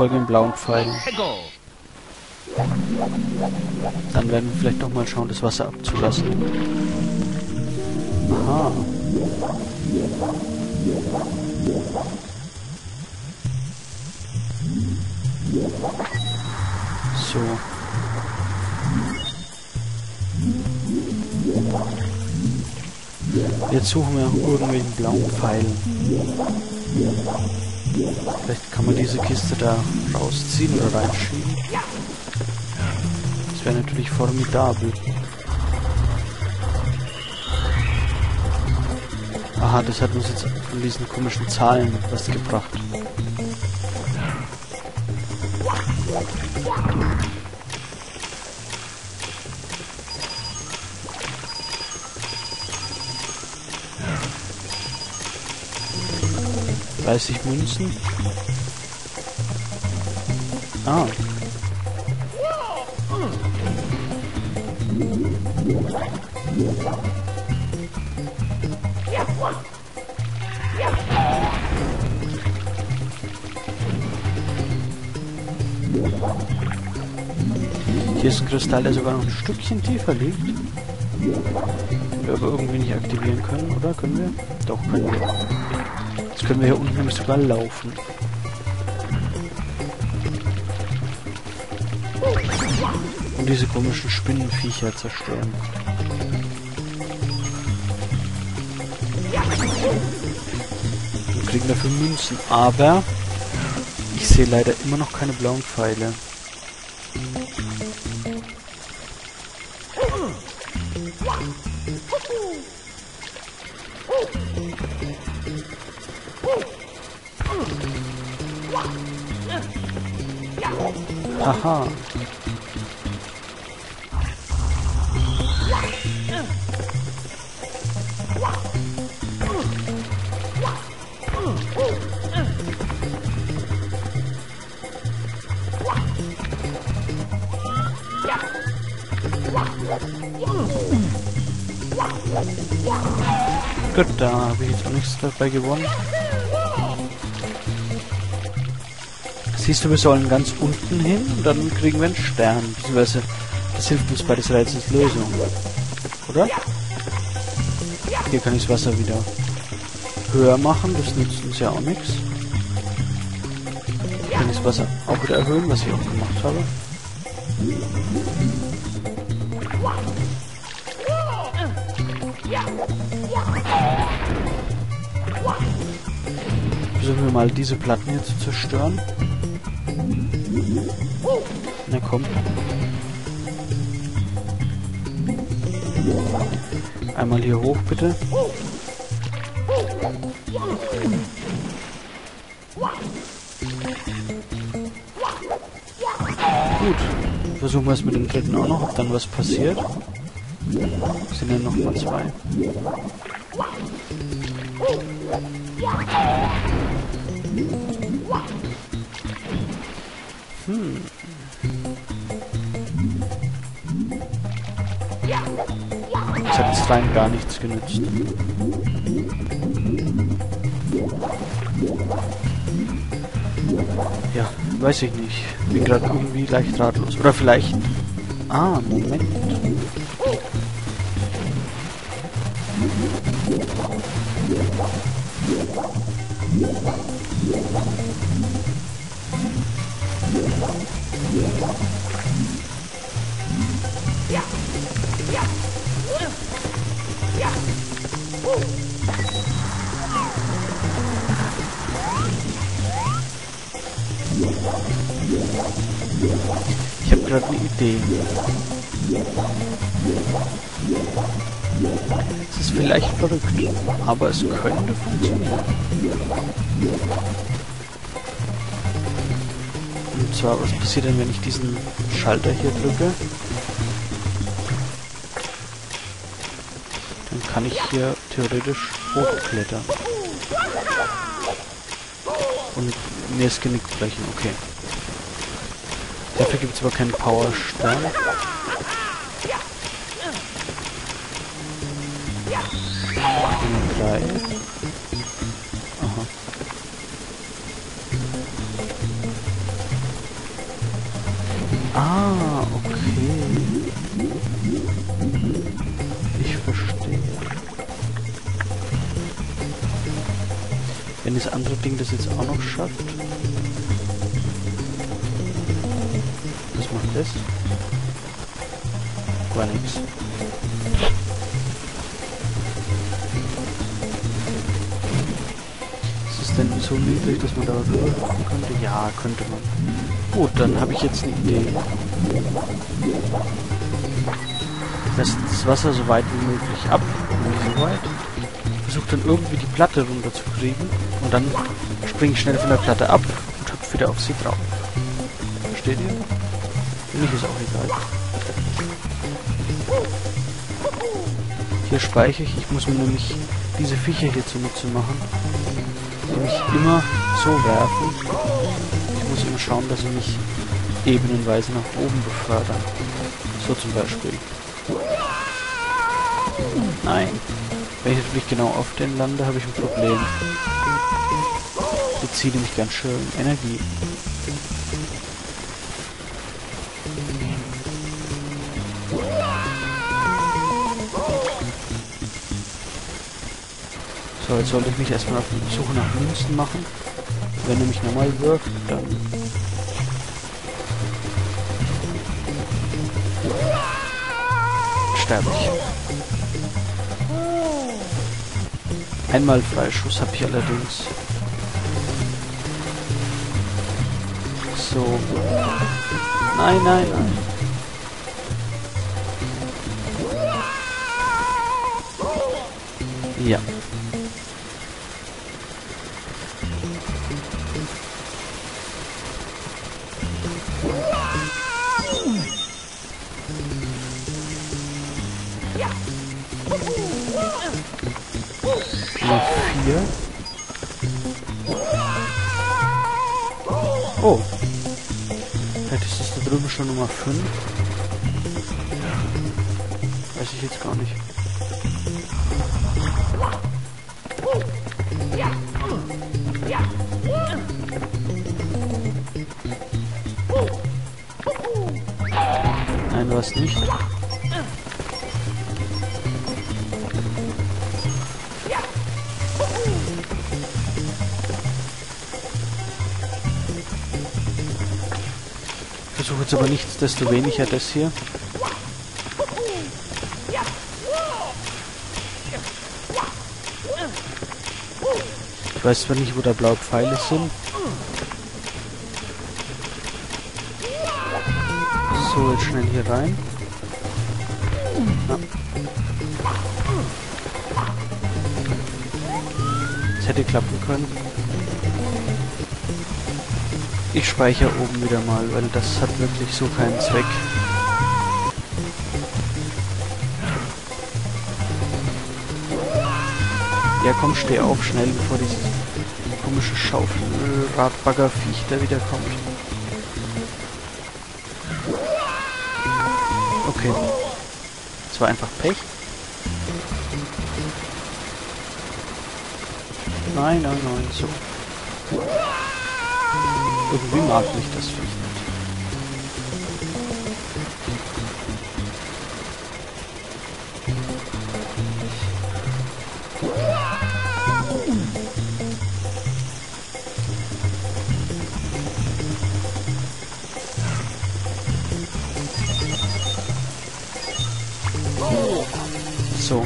folge den blauen Pfeilen. Dann werden wir vielleicht doch mal schauen, das Wasser abzulassen. Aha. So. Jetzt suchen wir nach irgendwelchen blauen Pfeilen. Vielleicht kann man diese Kiste da rausziehen oder reinschieben. Das wäre natürlich formidabel. Aha, das hat uns jetzt von diesen komischen Zahlen was gebracht. ...30 Münzen. Ah. Hier ist ein Kristall, der sogar noch ein Stückchen tiefer liegt. Den wir aber irgendwie nicht aktivieren können, oder? Können wir? Doch, können wir. Jetzt können wir hier unten nämlich sogar laufen. Und diese komischen Spinnenviecher zerstören. Wir kriegen dafür Münzen, aber ich sehe leider immer noch keine blauen Pfeile. Haha. Gut, da habe ich jetzt auch nichts dabei gewonnen. Siehst du, wir sollen ganz unten hin und dann kriegen wir einen Stern. Beziehungsweise, das hilft uns bei des Rätsels Lösung. Oder? Hier kann ich das Wasser wieder höher machen, das nützt uns ja auch nichts. Hier kann ich das Wasser auch wieder erhöhen, was ich auch gemacht habe. Versuchen wir mal diese Platten hier zu zerstören. Na komm. Einmal hier hoch, bitte. Gut. Versuchen wir es mit dem dritten auch noch, ob dann was passiert. Sind ja noch mal 2. Das hat jetzt rein gar nichts genützt. Ja, weiß ich nicht. Bin gerade irgendwie leicht ratlos. Oder vielleicht... Ah, Moment. Ich habe gerade eine Idee. Es ist vielleicht verrückt, aber es könnte funktionieren. Und zwar, was passiert denn, wenn ich diesen Schalter hier drücke? Dann kann ich hier theoretisch hochklettern. Und mir das Genick brechen, okay. Dafür gibt es aber keinen Powerstern. Und 3. Aha. Ich verstehe. Wenn das andere Ding das jetzt auch noch schafft. Was macht das? War nix. Ist es denn so niedrig, dass man da rüberkommen könnte? Ja, könnte man. Gut, dann habe ich jetzt eine Idee. Lasst das Wasser so weit wie möglich ab. Nicht so weit. Versucht dann irgendwie die Platte runterzukriegen. Und dann springe ich schnell von der Platte ab und hüpfe wieder auf sie drauf. Versteht ihr? Für mich ist auch egal. Hier speichere ich. Ich muss mir nämlich diese Viecher hier zunutze machen. Die mich immer so werfen. Ich muss immer schauen, dass sie mich ebenenweise nach oben befördern. So zum Beispiel. Nein. Wenn ich natürlich genau auf den lande, habe ich ein Problem. Die ziehen nämlich ganz schön Energie. So, jetzt sollte ich mich erstmal auf die Suche nach Münzen machen. Wenn er mich nochmal wirft, dann... sterbe ich. Einmal Freischuss habe ich allerdings. So. Nein, nein, nein. Ja. Nummer 4. Oh. Vielleicht ist das da drüben schon Nummer 5. Weiß ich jetzt gar nicht. Nein, du hast nicht. Ich versuche jetzt aber nichtsdestoweniger das hier. Ich weiß zwar nicht, wo da blaue Pfeile sind. So, jetzt schnell hier rein. Ja. Das hätte klappen können. Ich speichere oben wieder mal, weil das hat wirklich so keinen Zweck. Ja komm, steh auf, schnell, bevor dieses komische Schaufelradbaggerviech da wieder kommt. Okay. Das war einfach Pech. Nein, nein, nein, so. Irgendwie mag mich das Viech nicht. So.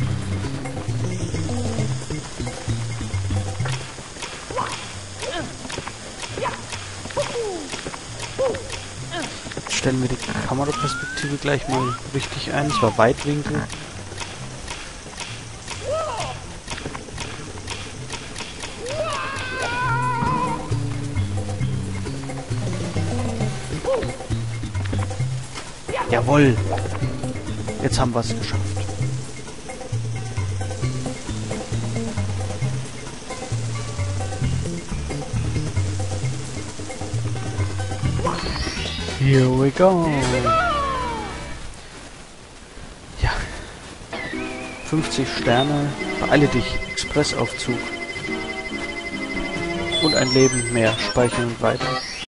Jetzt stellen wir die Kameraperspektive gleich mal richtig ein. Es war Weitwinkel. Jawohl! Jetzt haben wir es geschafft. Here we go. Ja. 50 Sterne. Beeile dich. Expressaufzug. Und ein Leben mehr. Speichern und weiter.